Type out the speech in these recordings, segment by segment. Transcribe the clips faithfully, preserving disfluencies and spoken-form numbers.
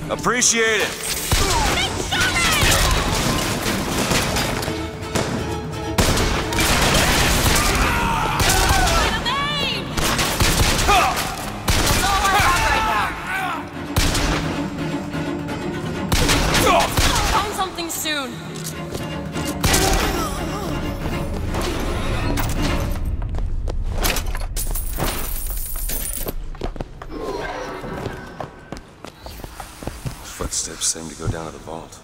Appreciate it. Soon. Footsteps seem to go down to the vault.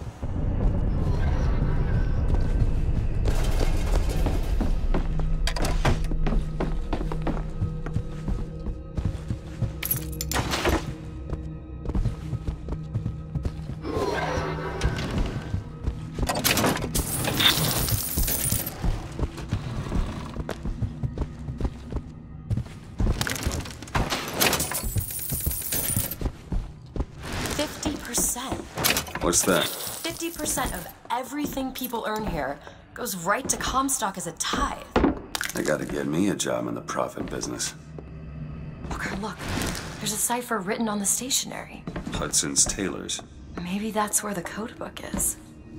What's that? fifty percent of everything people earn here goes right to Comstock as a tithe. They gotta get me a job in the profit business. Booker, look. There's a cipher written on the stationery. Hudson's Tailors. Maybe that's where the code book is.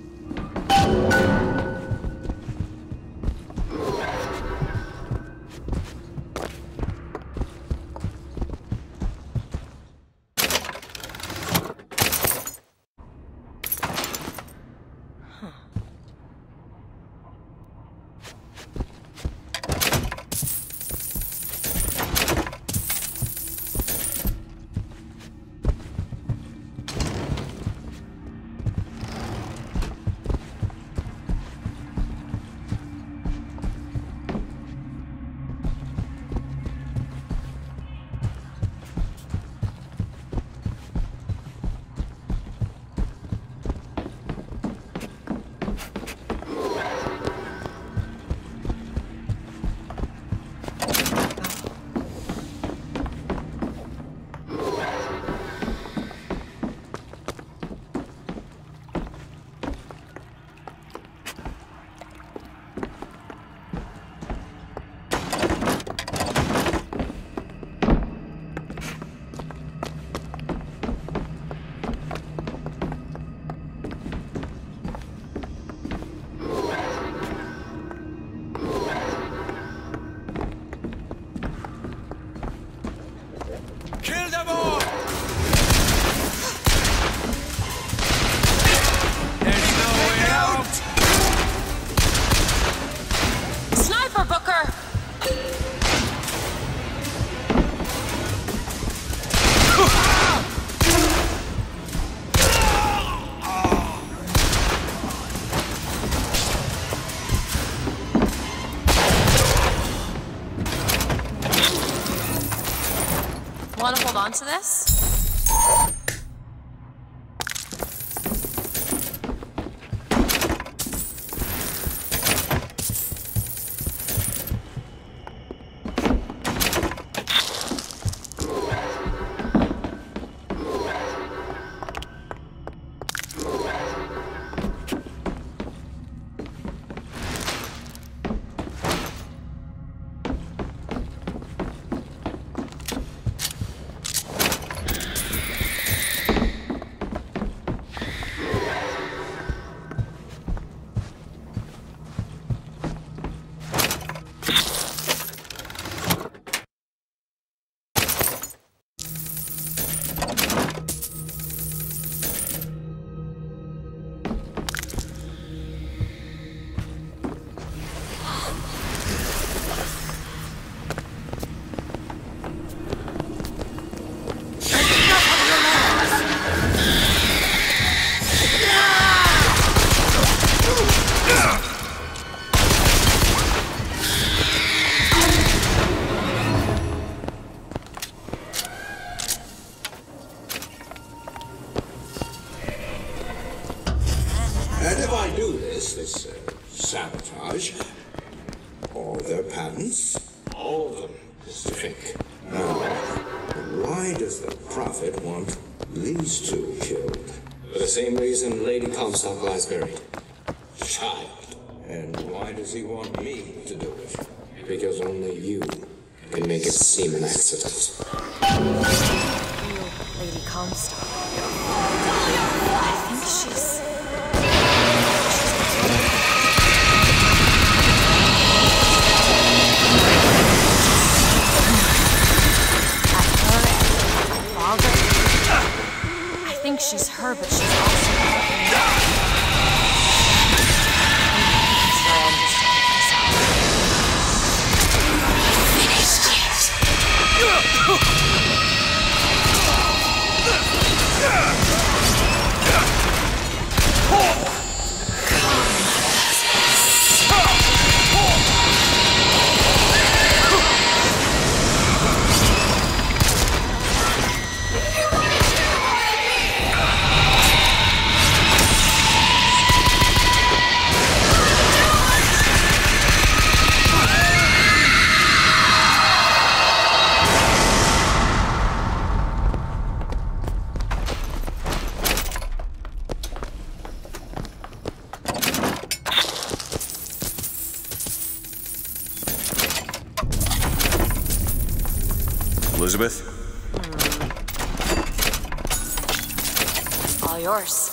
Want to hold on to this? And if I do this, this uh, sabotage, all their patents, all of them is to think. Now, why does the Prophet want these two killed? For the same reason Lady Comstock lies buried. Child. And why does he want me to do it? Because only you can make it seem an accident. You, Lady Comstock. I think she's... At her and my father. I think she's her, but she's also... Elizabeth? Hmm. All yours.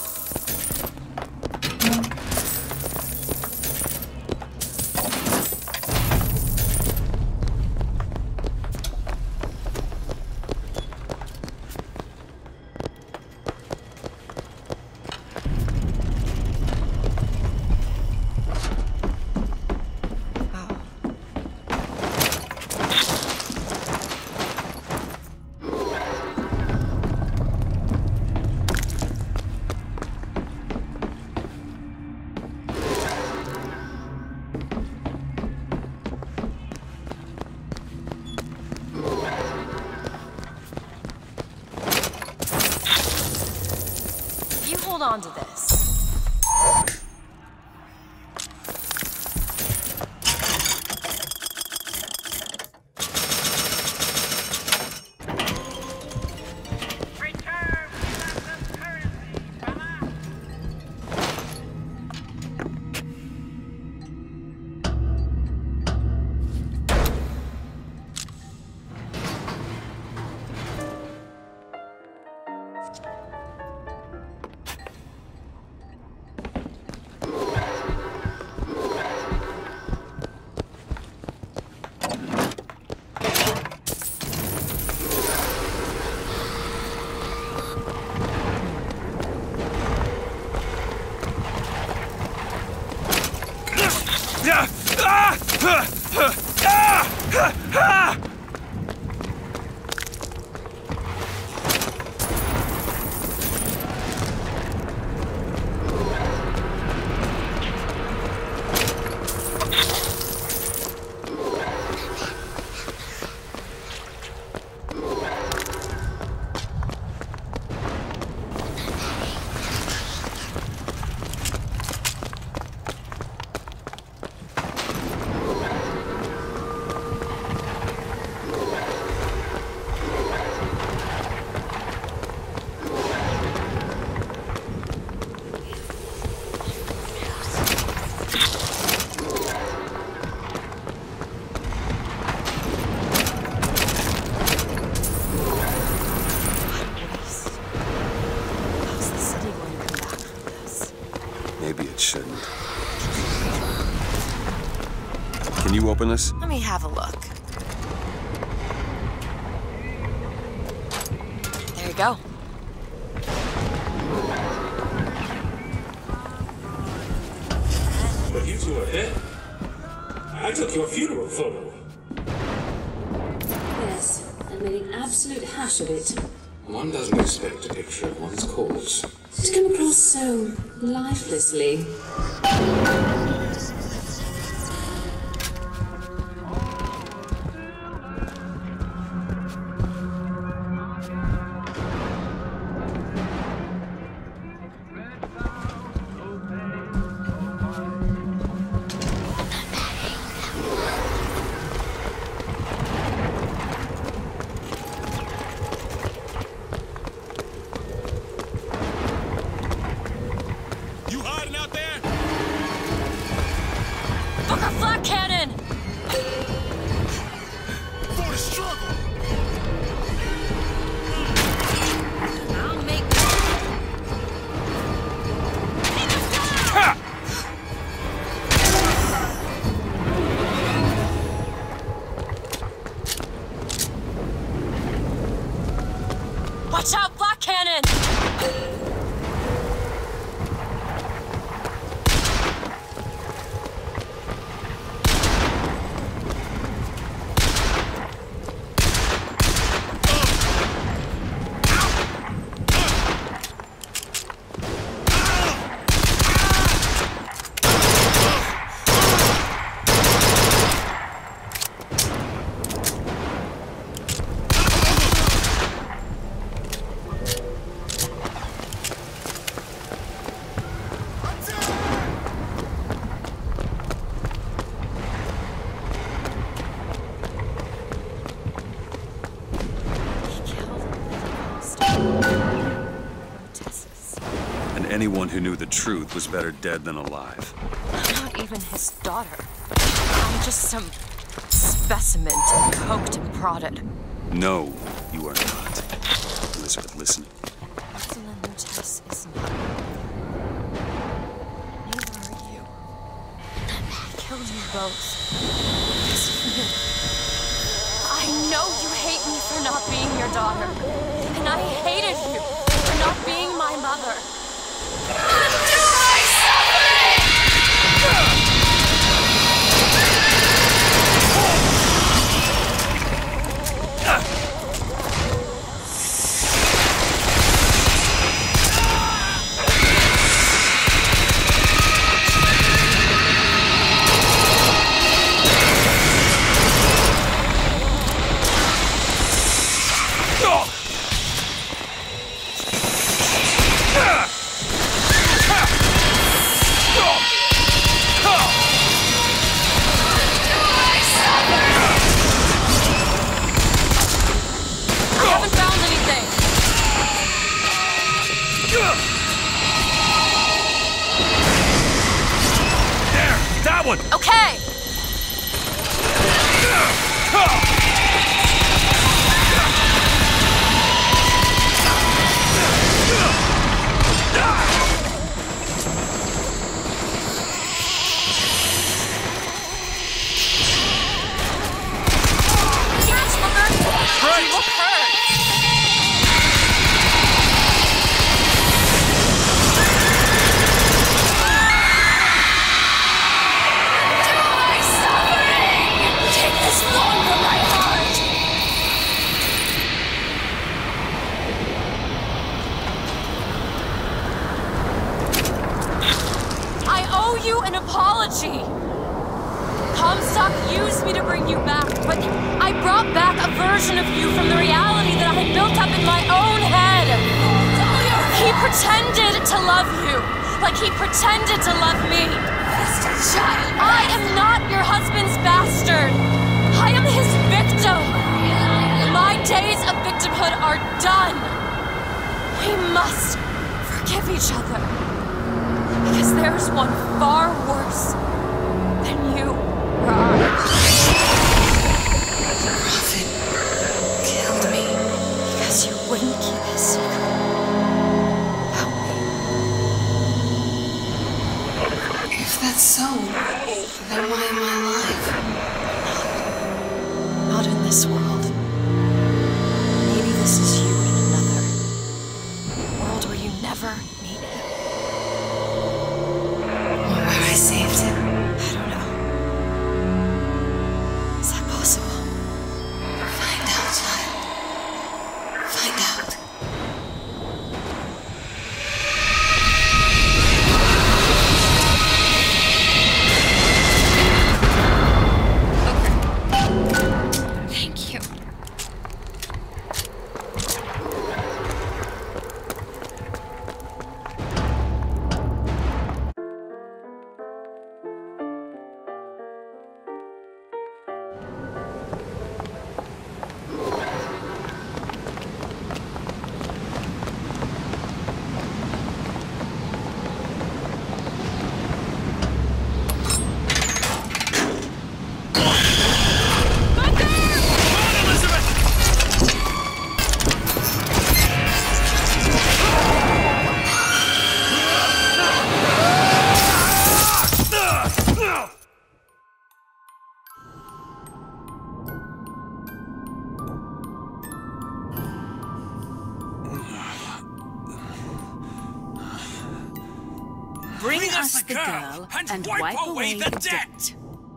Hold on to this. Can you open this? Let me have a look. There you go. But you two are dead. I took your funeral photo. Yes, and made an absolute hash of it. One doesn't expect a picture of one's corpse To come across so lifelessly. a black cannon! Anyone who knew the truth was better dead than alive. I'm not even his daughter. I'm just some specimen to be poked and prodded. No, you are not. Elizabeth, listen. Tess is not. Neither are you. I killed you both. Because of you. I know you hate me for not being your daughter. And I hated you for not being my mother. Okay! Yes, Booker! Right. You look hurt! Apology. Comstock used me to bring you back, but I brought back a version of you from the reality that I had built up in my own head. He pretended to love you, like he pretended to love me. I am not your husband's bastard. I am his victim. My days of victimhood are done. We must forgive each other. Because there's one far worse than you or I. The prophet killed me. Because you wouldn't keep his secret about me. If that's so, then why am I alive? Not, not in this world. Maybe this is you in another. A world where you never meet him. I saved him. I don't know. Is that possible? Find out, child. Find out. Okay. Thank you. Bring us the girl and wipe away the debt.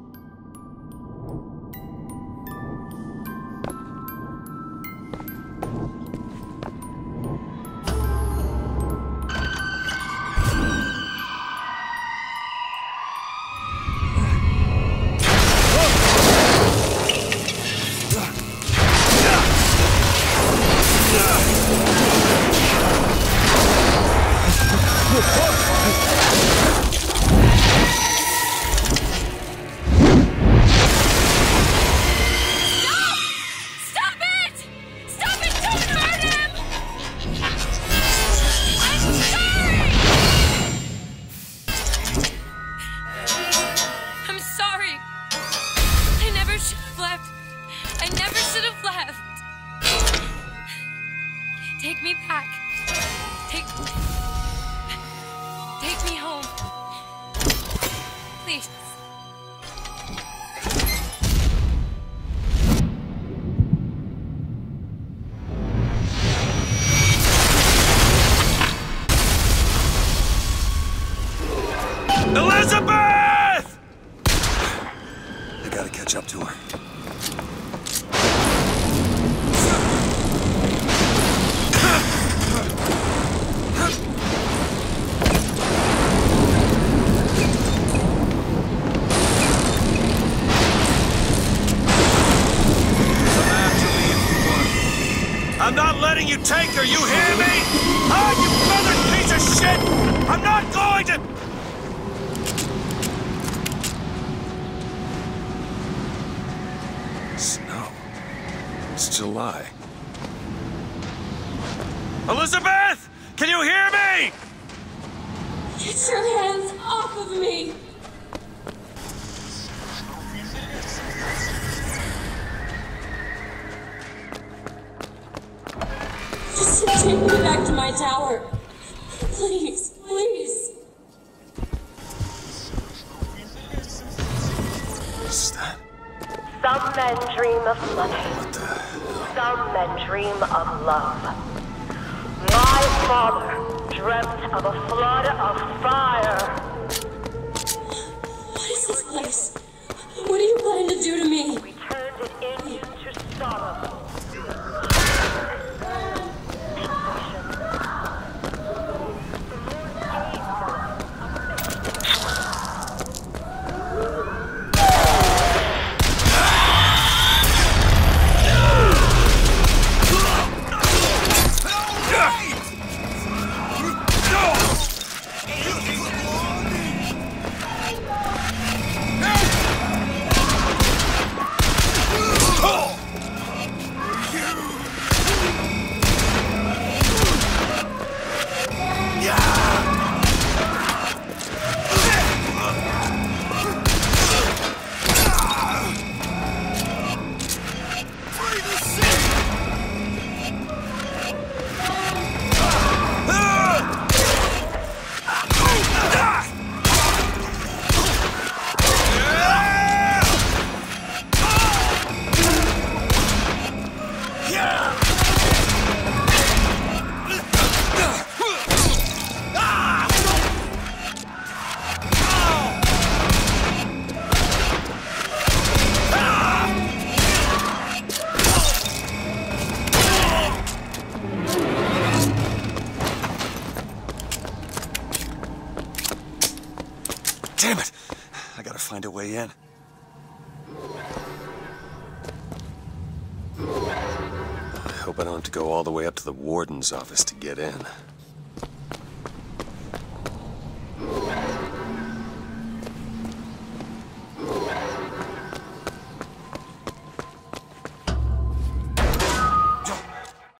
Take me back. Take... Take me home. Please. Elizabeth! I gotta catch up to her. I'm not letting you take her, you hear me? Ah, you feathered piece of shit! I'm not going to... Snow. It's July. Elizabeth! Can you hear me? Get your hands off of me! Just take me back to my tower. Please, please. What's that? Some men dream of money. What the hell? Some men dream of love. My father dreamt of a flood of fire. What is this place? What do you plan to do to me? We turned it into sorrow. Damn it! I gotta find a way in. I hope I don't have to go all the way up to the warden's office to get in.